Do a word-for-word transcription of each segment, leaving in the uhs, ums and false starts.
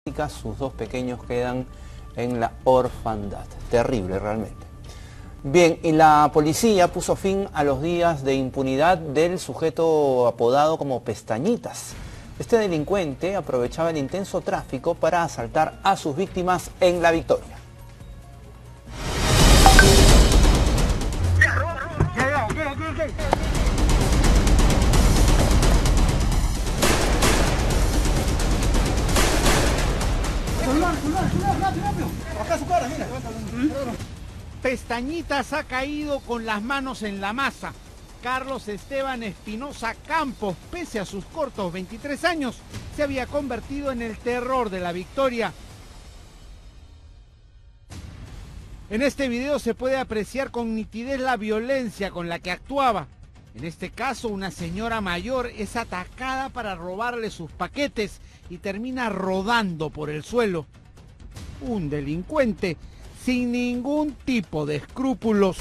sus dos pequeños quedan en la orfandad. Terrible realmente. Bien, y la policía puso fin a los días de impunidad del sujeto apodado como Pestañitas. Este delincuente aprovechaba el intenso tráfico para asaltar a sus víctimas en La Victoria. Pestañitas ha caído con las manos en la masa. Carlos Esteban Espinosa Campos, pese a sus cortos veintitrés años, se había convertido en el terror de La Victoria. En este video se puede apreciar con nitidez la violencia con la que actuaba. En este caso, una señora mayor es atacada para robarle sus paquetes y termina rodando por el suelo. Un delincuente sin ningún tipo de escrúpulos.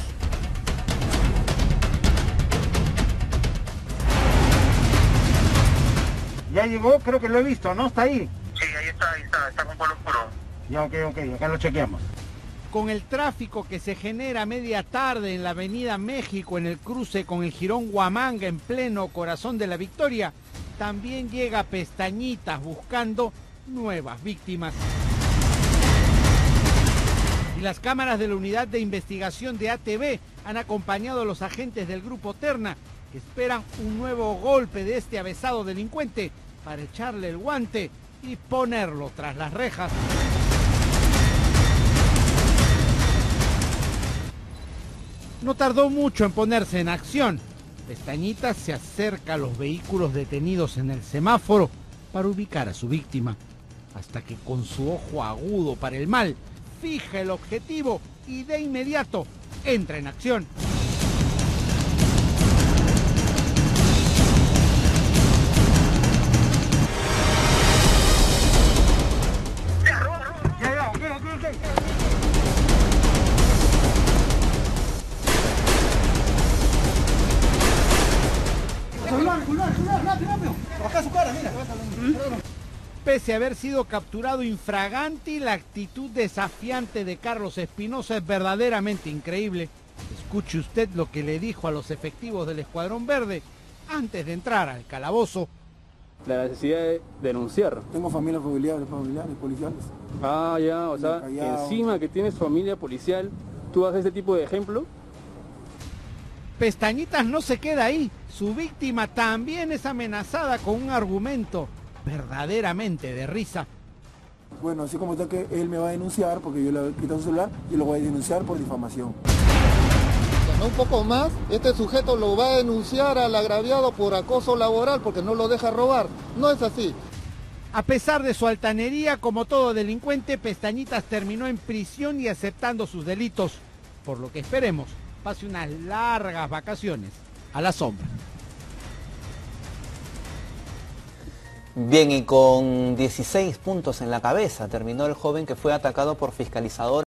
Ya llegó, creo que lo he visto, ¿no? Está ahí. Sí, ahí está, ahí está, está con polo oscuro. Ya, ok, ok, acá lo chequeamos. Con el tráfico que se genera a media tarde en la avenida México, en el cruce con el jirón Huamanga, en pleno corazón de La Victoria, también llega Pestañitas buscando nuevas víctimas. Y las cámaras de la unidad de investigación de A T V han acompañado a los agentes del grupo Terna, que esperan un nuevo golpe de este avesado delincuente para echarle el guante y ponerlo tras las rejas. No tardó mucho en ponerse en acción. Pestañitas se acerca a los vehículos detenidos en el semáforo para ubicar a su víctima, hasta que con su ojo agudo para el mal, fija el objetivo y de inmediato entra en acción. Ya, ya, ok, ok, ok. Acá su cara, mira. Pese a haber sido capturado infraganti, la actitud desafiante de Carlos Espinosa es verdaderamente increíble. Escuche usted lo que le dijo a los efectivos del Escuadrón Verde antes de entrar al calabozo. La necesidad de denunciar. Tengo familia familiares, familiares, policiales. Ah, ya, o sea, encima que tienes familia policial, ¿tú haces este tipo de ejemplo? Pestañitas no se queda ahí. Su víctima también es amenazada con un argumento verdaderamente de risa. Bueno, así como está que él me va a denunciar porque yo le he quitado su celular y lo voy a denunciar por difamación. Un poco más, este sujeto lo va a denunciar al agraviado por acoso laboral porque no lo deja robar. No es así. A pesar de su altanería, como todo delincuente, Pestañitas terminó en prisión y aceptando sus delitos, por lo que esperemos pase unas largas vacaciones a la sombra. Bien, y con dieciséis puntos en la cabeza terminó el joven que fue atacado por fiscalizadores.